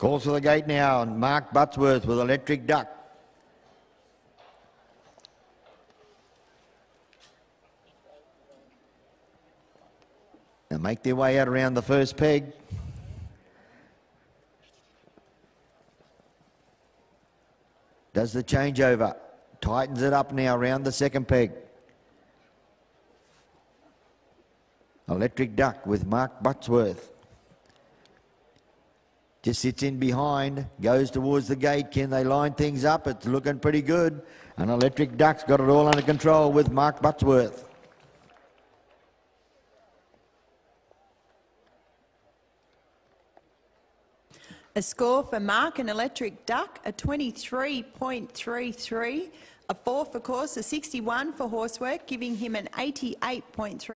Calls for the gate now, and Mark Buttsworth with Electric Duck. They'll make their way out around the first peg. Does the changeover. Tightens it up now around the second peg. Electric Duck with Mark Buttsworth. Just sits in behind, goes towards the gate. Can they line things up? It's looking pretty good. And Electric Duck's got it all under control with Mark Buttsworth. A score for Mark and Electric Duck, a 23.33, a 4 for course, a 61 for horsework, giving him an 88.3.